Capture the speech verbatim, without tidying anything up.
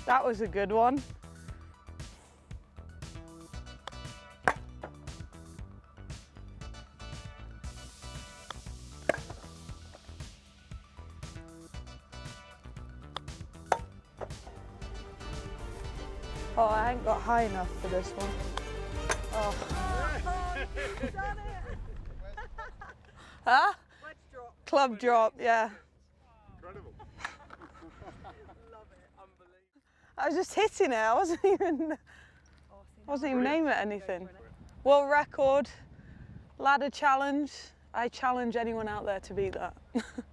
That was a good one. Oh, I ain't got high enough for this one. Oh. You've done it. Huh? Wedge drop. Club drop, yeah. Incredible. Love it, unbelievable. I was just hitting it, I wasn't even, Oh, see, I wasn't now even I aiming want at to go anything. for it. World record, ladder challenge. I challenge anyone out there to beat that.